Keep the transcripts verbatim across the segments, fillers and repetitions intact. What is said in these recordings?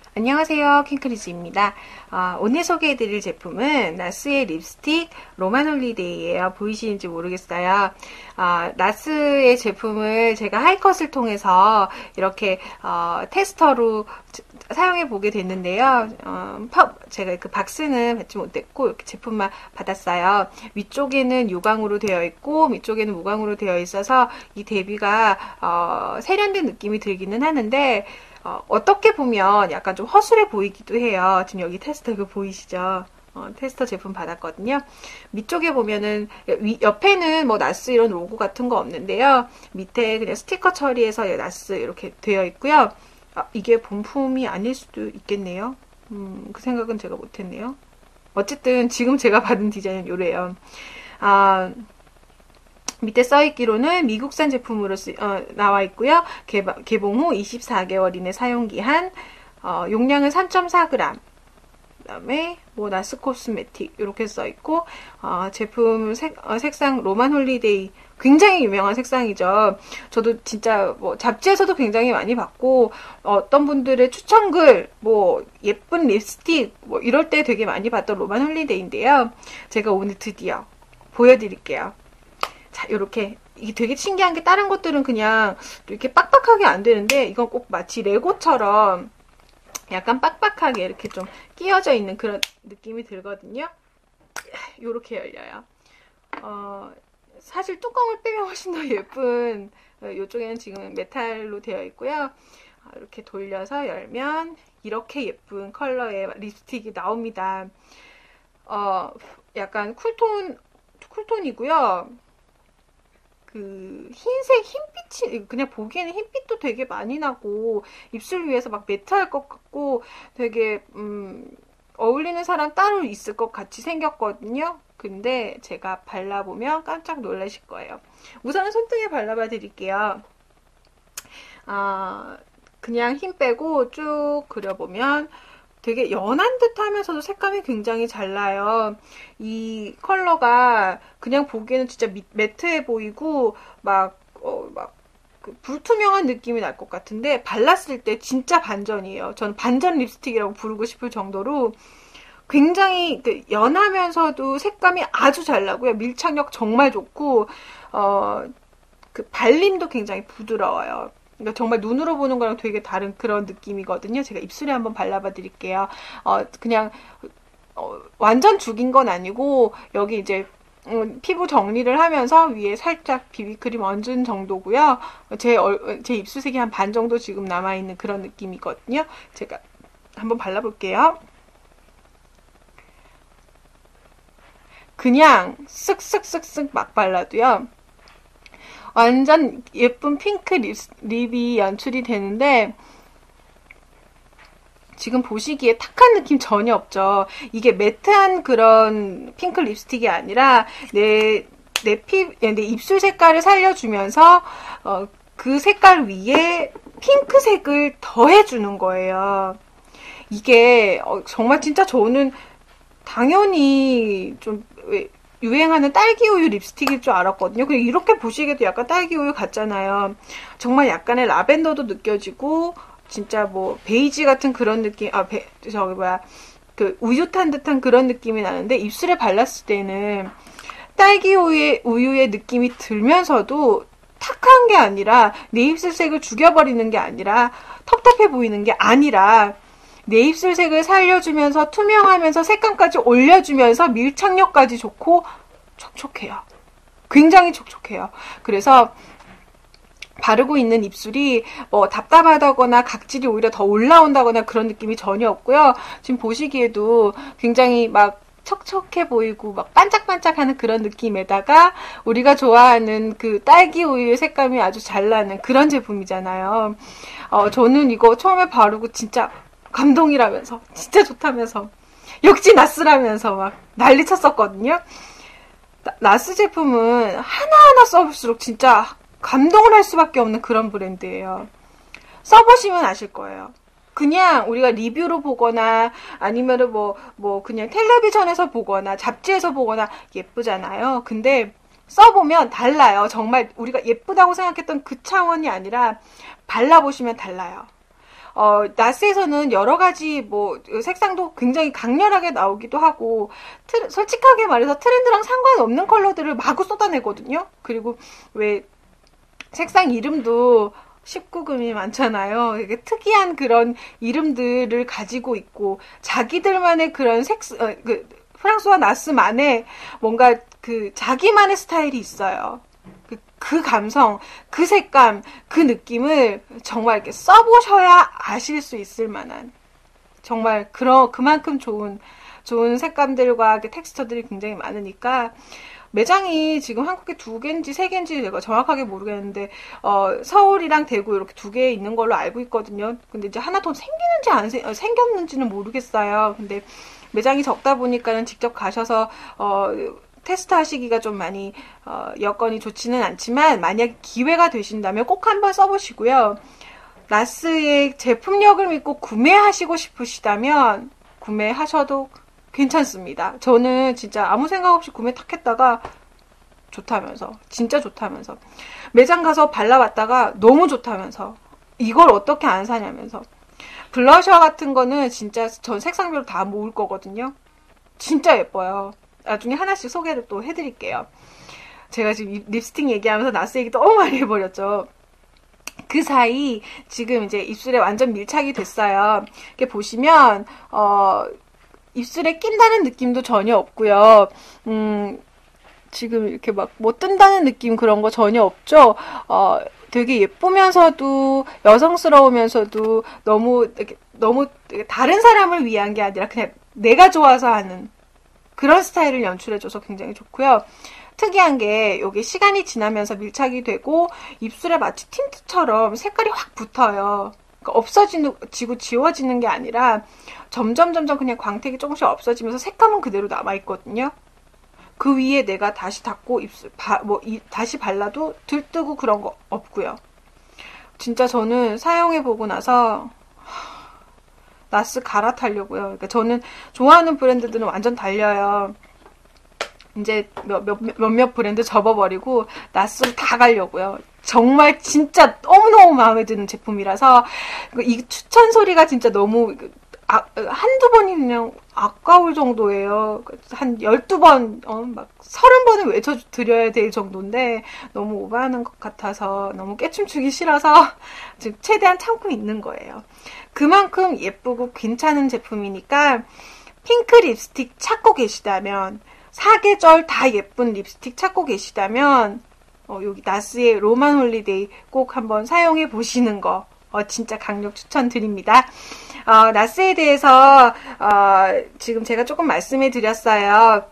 안녕하세요, 킹크리즈입니다. 어, 오늘 소개해드릴 제품은 나스의 립스틱 로만 홀리데이예요. 보이시는지 모르겠어요. 어, 나스의 제품을 제가 하이컷을 통해서 이렇게 어, 테스터로 사용해 보게 됐는데요. 어, 제가 그 박스는 받지 못했고 이렇게 제품만 받았어요. 위쪽에는 유광으로 되어 있고 밑쪽에는 무광으로 되어 있어서 이 대비가 어, 세련된 느낌이 들기는 하는데 어, 어떻게 보면 약간 좀 허술해 보이기도 해요. 지금 여기 테스터 이거 보이시죠? 어, 테스터 제품 받았거든요. 밑쪽에 보면은 위, 옆에는 뭐 나스 이런 로고 같은 거 없는데요. 밑에 그냥 스티커 처리해서 나스 이렇게 되어 있고요. 아, 이게 본품이 아닐 수도 있겠네요. 음, 그 생각은 제가 못했네요. 어쨌든 지금 제가 받은 디자인은 요래요. 아, 밑에 써있기로는 미국산 제품으로 쓰, 어, 나와 있고요. 개바, 개봉 후 이십사 개월 이내 사용기한, 어, 용량은 삼 점 사 그램. 그 다음에 뭐 나스 코스메틱 이렇게 써있고, 어, 제품 색, 어, 색상 로만 홀리데이 굉장히 유명한 색상이죠. 저도 진짜 뭐 잡지에서도 굉장히 많이 봤고, 어, 어떤 분들의 추천글, 뭐 예쁜 립스틱 뭐 이럴 때 되게 많이 봤던 로만 홀리데이인데요. 제가 오늘 드디어 보여드릴게요. 자, 요렇게. 이게 되게 신기한 게 다른 것들은 그냥 이렇게 빡빡하게 안 되는데 이건 꼭 마치 레고처럼 약간 빡빡하게 이렇게 좀 끼워져 있는 그런 느낌이 들거든요. 요렇게 열려요. 어, 사실 뚜껑을 빼면 훨씬 더 예쁜, 요쪽에는 지금 메탈로 되어 있고요. 이렇게 돌려서 열면 이렇게 예쁜 컬러의 립스틱이 나옵니다. 어, 약간 쿨톤, 쿨톤이고요. 그 흰색 흰빛이 그냥 보기에는 흰빛도 되게 많이 나고 입술 위에서 막 매트할 것 같고 되게 음, 어울리는 사람 따로 있을 것 같이 생겼거든요. 근데 제가 발라보면 깜짝 놀라실 거예요. 우선은 손등에 발라봐 드릴게요. 아, 그냥 힘 빼고 쭉 그려보면 되게 연한 듯 하면서도 색감이 굉장히 잘 나요. 이 컬러가 그냥 보기에는 진짜 미, 매트해 보이고 막, 어, 막, 그 불투명한 느낌이 날 것 같은데 발랐을 때 진짜 반전이에요. 전 반전 립스틱이라고 부르고 싶을 정도로 굉장히 그 연하면서도 색감이 아주 잘 나고요. 밀착력 정말 좋고, 어, 그 발림도 굉장히 부드러워요. 그러니까 정말 눈으로 보는 거랑 되게 다른 그런 느낌이거든요. 제가 입술에 한번 발라봐 드릴게요. 어, 그냥, 어, 완전 죽인 건 아니고, 여기 이제, 음, 피부 정리를 하면서 위에 살짝 비비크림 얹은 정도고요. 제, 얼, 제 입술색이 한 반 정도 지금 남아있는 그런 느낌이거든요. 제가 한번 발라볼게요. 그냥 쓱쓱쓱쓱 막 발라도요. 완전 예쁜 핑크 립, 립이 연출이 되는데 지금 보시기에 탁한 느낌 전혀 없죠. 이게 매트한 그런 핑크 립스틱이 아니라 내, 내 피, 내 입술 색깔을 살려주면서 어, 그 색깔 위에 핑크색을 더해주는 거예요. 이게 어, 정말 진짜 저는 당연히 좀 유행하는 딸기우유 립스틱일 줄 알았거든요. 그리고 이렇게 보시기에도 약간 딸기우유 같잖아요. 정말 약간의 라벤더도 느껴지고 진짜 뭐 베이지 같은 그런 느낌, 아, 베, 저기 뭐야, 그 우유 탄 듯한 그런 느낌이 나는데 입술에 발랐을 때는 딸기우유의 우유의 느낌이 들면서도 탁한 게 아니라 내 입술색을 죽여버리는 게 아니라 텁텁해 보이는 게 아니라 내 입술색을 살려주면서 투명하면서 색감까지 올려주면서 밀착력까지 좋고 촉촉해요. 굉장히 촉촉해요. 그래서 바르고 있는 입술이 뭐 답답하다거나 각질이 오히려 더 올라온다거나 그런 느낌이 전혀 없고요. 지금 보시기에도 굉장히 막 촉촉해 보이고 막 반짝반짝하는 그런 느낌에다가 우리가 좋아하는 그 딸기 우유의 색감이 아주 잘 나는 그런 제품이잖아요. 어, 저는 이거 처음에 바르고 진짜 감동이라면서 진짜 좋다면서 역시 나스라면서 막 난리 쳤었거든요. 나, 나스 제품은 하나하나 써볼수록 진짜 감동을 할 수밖에 없는 그런 브랜드예요. 써보시면 아실 거예요. 그냥 우리가 리뷰로 보거나 아니면은 뭐, 뭐 그냥 텔레비전에서 보거나 잡지에서 보거나 예쁘잖아요. 근데 써보면 달라요. 정말 우리가 예쁘다고 생각했던 그 차원이 아니라 발라보시면 달라요. 어, 나스에서는 여러 가지 뭐 색상도 굉장히 강렬하게 나오기도 하고 트, 솔직하게 말해서 트렌드랑 상관없는 컬러들을 마구 쏟아내거든요. 그리고 왜 색상 이름도 십구 금이 많잖아요. 되게 특이한 그런 이름들을 가지고 있고 자기들만의 그런 색, 어, 그 프랑스와 나스만의 뭔가 그 자기만의 스타일이 있어요. 그, 그 감성, 그 색감, 그 느낌을 정말 이렇게 써보셔야 아실 수 있을 만한 정말 그런 그만큼 좋은 좋은 색감들과 텍스처들이 굉장히 많으니까 매장이 지금 한국에 두 개인지 세 개인지 제가 정확하게 모르겠는데 어, 서울이랑 대구 이렇게 두 개 있는 걸로 알고 있거든요. 근데 이제 하나 더 생기는지 안 생, 어, 생겼는지는 모르겠어요. 근데 매장이 적다 보니까는 직접 가셔서 어, 테스트 하시기가 좀 많이 어, 여건이 좋지는 않지만 만약 기회가 되신다면 꼭 한번 써보시고요. 나스의 제품력을 믿고 구매하시고 싶으시다면 구매하셔도 괜찮습니다. 저는 진짜 아무 생각 없이 구매 탁 했다가 좋다면서 진짜 좋다면서 매장 가서 발라봤다가 너무 좋다면서 이걸 어떻게 안 사냐면서 블러셔 같은 거는 진짜 전 색상별로 다 모을 거거든요. 진짜 예뻐요. 나중에 하나씩 소개를 또 해드릴게요. 제가 지금 립스틱 얘기하면서 나스 얘기 너무 많이 해버렸죠. 그 사이 지금 이제 입술에 완전 밀착이 됐어요. 이렇게 보시면 어 입술에 낀다는 느낌도 전혀 없고요. 음, 지금 이렇게 막 뭐 뜬다는 느낌 그런 거 전혀 없죠. 어, 되게 예쁘면서도 여성스러우면서도 너무 너무 다른 사람을 위한 게 아니라 그냥 내가 좋아서 하는 그런 스타일을 연출해줘서 굉장히 좋고요. 특이한 게 여기 시간이 지나면서 밀착이 되고 입술에 마치 틴트처럼 색깔이 확 붙어요. 그러니까 없어지고 지워지는 게 아니라 점점 점점 그냥 광택이 조금씩 없어지면서 색감은 그대로 남아있거든요. 그 위에 내가 다시 닦고 입술 바, 뭐 이, 다시 발라도 들뜨고 그런 거 없고요. 진짜 저는 사용해보고 나서 나스 갈아타려고요. 그러니까 저는 좋아하는 브랜드들은 완전 달려요. 이제 몇, 몇, 몇몇 브랜드 접어버리고 나스를 다 가려고요. 정말 진짜 너무너무 마음에 드는 제품이라서 이 추천 소리가 진짜 너무 아, 한두 번이 그냥 아까울 정도예요. 한 열두 번, 어, 막 서른 번은 외쳐드려야 될 정도인데 너무 오버하는 것 같아서 너무 깨춤추기 싫어서 지금 최대한 참고 있는 거예요. 그만큼 예쁘고 괜찮은 제품이니까 핑크 립스틱 찾고 계시다면 사계절 다 예쁜 립스틱 찾고 계시다면 어, 여기 나스의 로만 홀리데이 꼭 한번 사용해 보시는 거 어, 진짜 강력 추천드립니다. 어, 나스에 대해서 어, 지금 제가 조금 말씀해 드렸어요.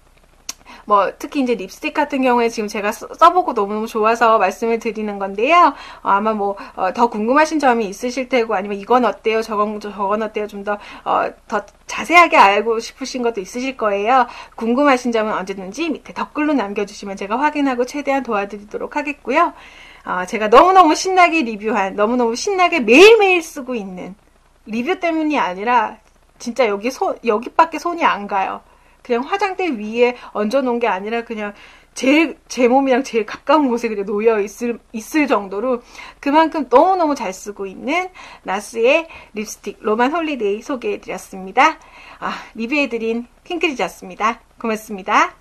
뭐 특히 이제 립스틱 같은 경우에 지금 제가 써, 써보고 너무너무 좋아서 말씀을 드리는 건데요. 어, 아마 뭐 더 어, 궁금하신 점이 있으실 테고 아니면 이건 어때요? 저건 저건 어때요? 좀 더 어, 더 자세하게 알고 싶으신 것도 있으실 거예요. 궁금하신 점은 언제든지 밑에 댓글로 남겨주시면 제가 확인하고 최대한 도와드리도록 하겠고요. 어, 제가 너무너무 신나게 리뷰한 너무너무 신나게 매일매일 쓰고 있는 리뷰 때문이 아니라 진짜 여기 손 여기밖에 손이 안 가요. 그냥 화장대 위에 얹어놓은 게 아니라 그냥 제일 제 몸이랑 제일 가까운 곳에 그냥 놓여 있을 있을 정도로 그만큼 너무너무 잘 쓰고 있는 나스의 립스틱 로만 홀리데이 소개해드렸습니다. 아, 리뷰해드린 핑크리였습니다. 고맙습니다.